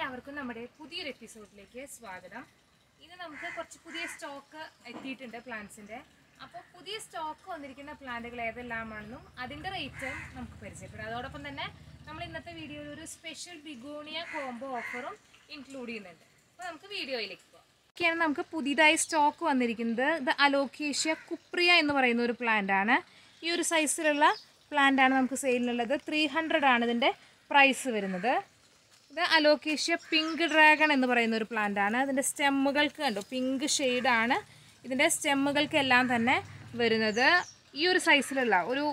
എല്ലാവർക്കും നമ്മുടെ പുതിയൊരു എപ്പിസോഡിലേക്ക് സ്വാഗതം. ഇന്ന് നമുക്ക് കുറച്ച് പുതിയ സ്റ്റോക്ക് എത്തിയിട്ടുണ്ട് പ്ലാന്റ്സിൻ്റെ. അപ്പോൾ പുതിയ സ്റ്റോക്ക് വന്നിരിക്കുന്ന പ്ലാന്റുകൾ ഏതെല്ലാമാണെന്നും അതിൻ്റെ റേറ്റും നമുക്ക് പരിചയപ്പെടാം. അതോടൊപ്പം തന്നെ നമ്മൾ ഇന്നത്തെ വീഡിയോയിൽ ഒരു സ്പെഷ്യൽ ബിഗോണിയ കോംബോ ഓഫറും ഇൻക്ലൂഡ് ചെയ്യുന്നുണ്ട്. അപ്പോൾ നമുക്ക് വീഡിയോയിലേക്ക് പോകാം. ഒക്കെയാണ് നമുക്ക് പുതിയതായി സ്റ്റോക്ക് വന്നിരിക്കുന്നത്. ഇത് അലോക്കേഷ്യ കുപ്രിയ എന്ന് പറയുന്ന ഒരു പ്ലാന്റാണ്. ഈ ഒരു സൈസിലുള്ള പ്ലാന്റാണ് നമുക്ക് സെയിലിനുള്ളത്. 300 ആണ് ഇതിൻ്റെ പ്രൈസ് വരുന്നത്. ഇത് അലോക്കേഷ്യ പിങ്ക് ഡ്രാഗൺ എന്ന് പറയുന്ന ഒരു പ്ലാന്റാണ്. അതിൻ്റെ സ്റ്റെമ്മുകൾക്ക് കണ്ടു പിങ്ക് ഷെയ്ഡാണ് ഇതിൻ്റെ സ്റ്റെമ്മുകൾക്കെല്ലാം തന്നെ വരുന്നത്. ഈ ഒരു സൈസിലുള്ള ഒരു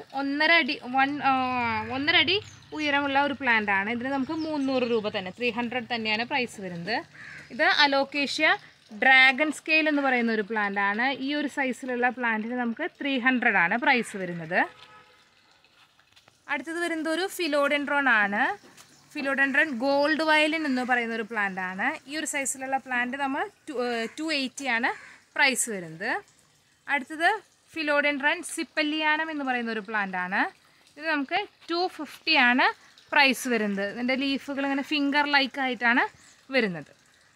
1.5 അടി ഉയരമുള്ള ഒരു പ്ലാന്റാണ്. ഇതിന് നമുക്ക് 300 രൂപ തന്നെ 300 തന്നെയാണ് പ്രൈസ് വരുന്നത്. ഇത് അലോക്കേഷ്യ ഡ്രാഗൺ സ്കെയിൽ എന്ന് പറയുന്ന ഒരു പ്ലാന്റാണ്. ഈ ഒരു സൈസിലുള്ള പ്ലാന്റിന് നമുക്ക് 300 ആണ് പ്രൈസ് വരുന്നത്. അടുത്തത് വരുന്നത് ഒരു ഫിലോഡെൻഡ്രോൺ ആണ്. ഫിലോഡെൻഡ്രോൺ ഗോൾഡ് വയലിൻ എന്ന് പറയുന്ന ഒരു പ്ലാന്റ് ആണ്. ഈ ഒരു സൈസിലുള്ള പ്ലാന്റ് നമ്മൾ 280 ആണ് പ്രൈസ് വരുന്നത്. അടുത്തത് ഫിലോഡെൻഡ്രോൺ സിപ്പല്ലിയാനം എന്ന് പറയുന്ന ഒരു പ്ലാന്റ് ആണ്. ഇത് നമുക്ക് 250 ആണ് പ്രൈസ് വരുന്നത്. ഇതിൻ്റെ ലീഫുകൾ ഇങ്ങനെ ഫിംഗർ ലൈക്ക് ആയിട്ടാണ് വരുന്നത്.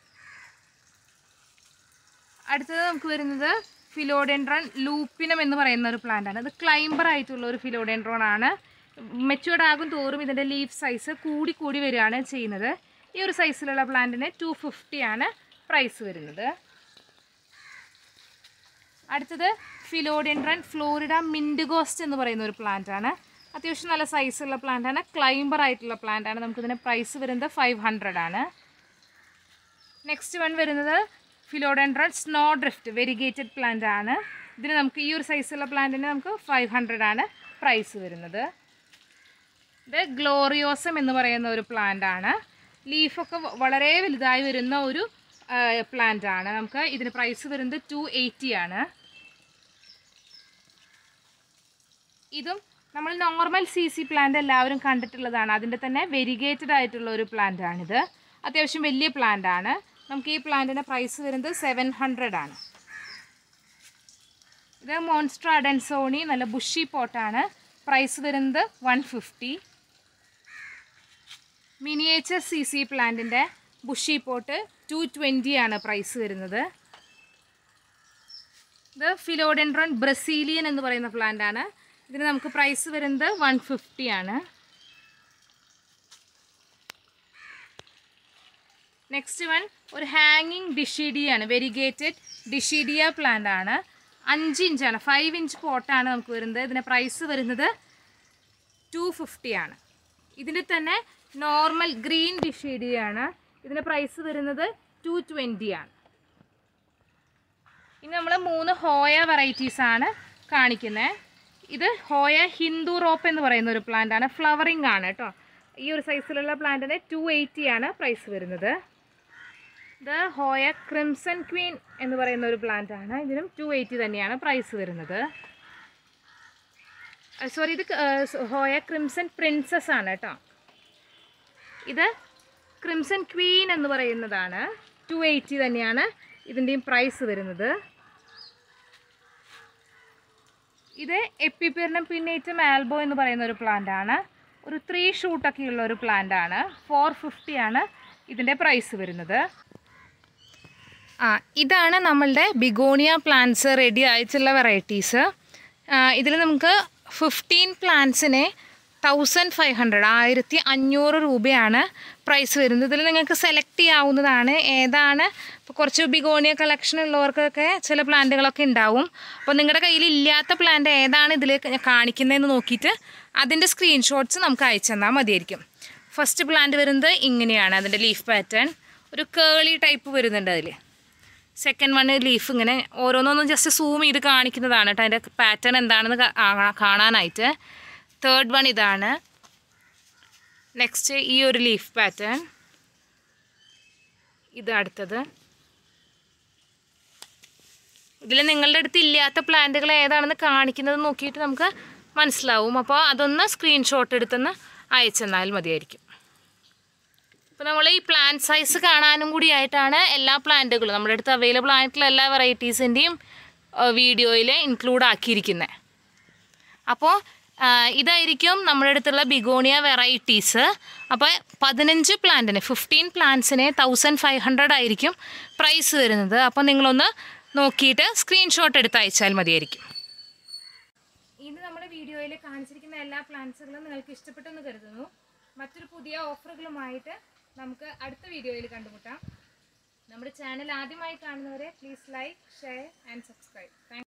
അടുത്തത് നമുക്ക് വരുന്നത് ഫിലോഡെൻഡ്രോൺ ലൂപ്പിനം എന്ന് പറയുന്ന ഒരു പ്ലാന്റ് ആണ്. ഇത് ക്ലൈംബർ ആയിട്ടുള്ള ഒരു ഫിലോഡെൻഡ്രോൺ ആണ്. മെച്യൂർഡ് ആകും തോറും ഇതിൻ്റെ ലീഫ് സൈസ് കൂടി വരികയാണ് ചെയ്യുന്നത്. ഈ ഒരു സൈസിലുള്ള പ്ലാന്റിന് 250 ആണ് പ്രൈസ് വരുന്നത്. അടുത്തത് ഫിലോഡെൻഡ്രോൺ ഫ്ലോറിഡ മിൻഡിഗോസ്റ്റ് എന്ന് പറയുന്ന ഒരു പ്ലാന്റ് ആണ്. അത്യാവശ്യം നല്ല സൈസുള്ള പ്ലാന്റ് ആണ്. ക്ലൈംബർ ആയിട്ടുള്ള പ്ലാന്റ് ആണ്. നമുക്കിതിന് പ്രൈസ് വരുന്നത് 500 ആണ്. നെക്സ്റ്റ് വൺ വരുന്നത് philodendron snow drift variegated plant ആണ്. ഇതിന് നമുക്ക് ഈ ഒരു സൈസുള്ള പ്ലാന്റിന് നമുക്ക് 500 ആണ് പ്രൈസ് വരുന്നത്. ഇത് ഗ്ലോറിയോസം എന്ന് പറയുന്ന ഒരു പ്ലാന്റ് ആണ്. ലീഫൊക്കെ വളരെ വലുതായി വരുന്ന ഒരു പ്ലാന്റ് ആണ്. നമുക്ക് ഇതിന് പ്രൈസ് വരുന്നത് 280 ആണ്. ഇതും നമ്മൾ നോർമൽ CC പ്ലാന്റ് എല്ലാവരും കണ്ടിട്ടുള്ളതാണ്. അതിൻ്റെ തന്നെ വെരിഗേറ്റഡ് ആയിട്ടുള്ള ഒരു പ്ലാന്റ് ആണിത്. അത്യാവശ്യം വലിയ പ്ലാന്റ് ആണ്. നമുക്ക് ഈ പ്ലാന്റിൻ്റെ പ്രൈസ് വരുന്നത് 700 ആണ്. ഇത് മോൺസ്റ്റർ അഡൻസോണി നല്ല ബുഷി പോട്ടാണ്. പ്രൈസ് വരുന്നത് 150. മിനിയേച്ചർ CC പ്ലാന്റിൻ്റെ ബുഷി പോട്ട് 220 ആണ് പ്രൈസ് വരുന്നത്. ഇത് ഫിലോഡെൻഡ്രോൺ ബ്രസീലിയൻ എന്ന് പറയുന്ന പ്ലാന്റ് ആണ്. ഇതിന് നമുക്ക് പ്രൈസ് വരുന്നത് 150 ആണ്. നെക്സ്റ്റ് വൺ ഒരു ഹാങ്ങിങ് ഡിഷീഡിയാണ്. വെരിഗേറ്റഡ് ഡിഷീഡിയ പ്ലാന്റ് ആണ്. 5 ഇഞ്ചാണ് 5 ഇഞ്ച് പോട്ടാണ് നമുക്ക് വരുന്നത്. ഇതിൻ്റെ പ്രൈസ് വരുന്നത് 250 ആണ്. ഇതിൻ്റെ തന്നെ നോർമൽ ഗ്രീൻ ഡിഷീഡിയാണ്. ഇതിൻ്റെ പ്രൈസ് വരുന്നത് 220 ആണ്. ഇനി നമ്മൾ 3 ഹോയ വെറൈറ്റീസാണ് കാണിക്കുന്നത്. ഇത് ഹോയ ഹിന്ദു റോപ്പ് എന്ന് പറയുന്ന ഒരു പ്ലാന്റ് ആണ്. ഫ്ലവറിങ് ആണ് കേട്ടോ. ഈ ഒരു സൈസിലുള്ള പ്ലാന്റിന് 280 ആണ് പ്രൈസ് വരുന്നത്. ഇത് ഹോയ ക്രിംസൺ ക്വീൻ എന്ന് പറയുന്ന ഒരു പ്ലാന്റ് ആണ്. ഇതിനും 280 തന്നെയാണ് പ്രൈസ് വരുന്നത്. സോറി, ഇത് ഹോയ ക്രിംസൺ പ്രിൻസസ് ആണ് കേട്ടോ. ഇത് ക്രിംസൺ ക്വീൻ എന്ന് പറയുന്നതാണ്. 280 തന്നെയാണ് ഇതിൻ്റെയും പ്രൈസ് വരുന്നത്. ഇത് എപ്പിപെർണം പിന്നേറ്റം ആൽബോ എന്ന് പറയുന്ന ഒരു പ്ലാന്റ് ആണ്. ഒരു 3 ഷൂട്ടൊക്കെ ഉള്ള ഒരു പ്ലാന്റ് ആണ്. 450 ആണ് ഇതിൻ്റെ പ്രൈസ് വരുന്നത്. ഇതാണ് നമ്മളുടെ ബിഗോണിയ പ്ലാന്റ്സ് റെഡി ആയിട്ടുള്ള വെറൈറ്റീസ്. ഇതിൽ നമുക്ക് 15 പ്ലാന്റ്സിന് 1500 രൂപയാണ് പ്രൈസ് വരുന്നത്. ഇതിൽ നിങ്ങൾക്ക് സെലക്ട് ചെയ്യാവുന്നതാണ് ഏതാണ്. ഇപ്പോൾ കുറച്ച് ബിഗോണിയ കളക്ഷൻ ഉള്ളവർക്കൊക്കെ ചില പ്ലാന്റുകളൊക്കെ ഉണ്ടാവും. അപ്പോൾ നിങ്ങളുടെ കയ്യിൽ ഇല്ലാത്ത പ്ലാന്റ് ഏതാണ് ഇതിൽ കാണിക്കുന്നതെന്ന് നോക്കിയിട്ട് അതിൻ്റെ സ്ക്രീൻഷോട്ട്സ് നമുക്ക് അയച്ചു തന്നാൽ മതിയായിരിക്കും. ഫസ്റ്റ് പ്ലാന്റ് വരുന്നത് ഇങ്ങനെയാണ്. അതിൻ്റെ ലീഫ് പാറ്റേൺ ഒരു കേളി ടൈപ്പ് വരുന്നുണ്ട് അതിൽ. സെക്കൻഡ് വൺ ലീഫ് ഇങ്ങനെ ഓരോന്നൊന്നും ജസ്റ്റ് സൂം ചെയ്ത് കാണിക്കുന്നതാണ് കേട്ടോ അതിൻ്റെ പാറ്റേൺ എന്താണെന്ന് കാണാനായിട്ട്. തേർഡ് വൺ ഇതാണ്. നെക്സ്റ്റ് ഈ ഒരു ലീഫ് പാറ്റേൺ. ഇത് അടുത്തത്. ഇതിൽ നിങ്ങളുടെ അടുത്ത് ഇല്ലാത്ത പ്ലാന്റുകൾ ഏതാണെന്ന് കാണിക്കുന്നത് നോക്കിയിട്ട് നമുക്ക് മനസ്സിലാവും. അപ്പോൾ അതൊന്ന് സ്ക്രീൻഷോട്ട് എടുത്തൊന്ന് അയച്ചെന്നാൽ മതിയായിരിക്കും. അപ്പോൾ നമ്മൾ ഈ പ്ലാന്റ് സൈസ് കാണാനും കൂടി ആയിട്ടാണ് എല്ലാ പ്ലാന്റുകളും നമ്മുടെ അടുത്ത് അവൈലബിൾ ആയിട്ടുള്ള എല്ലാ വെറൈറ്റീസിൻ്റെയും വീഡിയോയിൽ ഇൻക്ലൂഡ് ആക്കിയിരിക്കുന്നത്. അപ്പോൾ ഇതായിരിക്കും നമ്മുടെ അടുത്തുള്ള ബിഗോണിയ വെറൈറ്റീസ്. അപ്പോൾ 15 പ്ലാന്റിന് 15 പ്ലാന്റ്സിന് 1500 ആയിരിക്കും പ്രൈസ് വരുന്നത്. അപ്പോൾ നിങ്ങളൊന്ന് നോക്കിയിട്ട് സ്ക്രീൻഷോട്ട് എടുത്ത് അയച്ചാൽ മതിയായിരിക്കും. ഇന്ന് നമ്മുടെ വീഡിയോയിൽ കാണിച്ചിരിക്കുന്ന എല്ലാ പ്ലാന്റ്സുകളും നിങ്ങൾക്ക് ഇഷ്ടപ്പെട്ടെന്ന് കരുതുന്നു. മറ്റൊരു പുതിയ ഓഫറുകളുമായിട്ട് നമുക്ക് അടുത്ത വീഡിയോയിൽ കണ്ടുമുട്ടാം. നമ്മുടെ ചാനൽ ആദ്യമായി കാണുന്നവരെ please like, share and subscribe.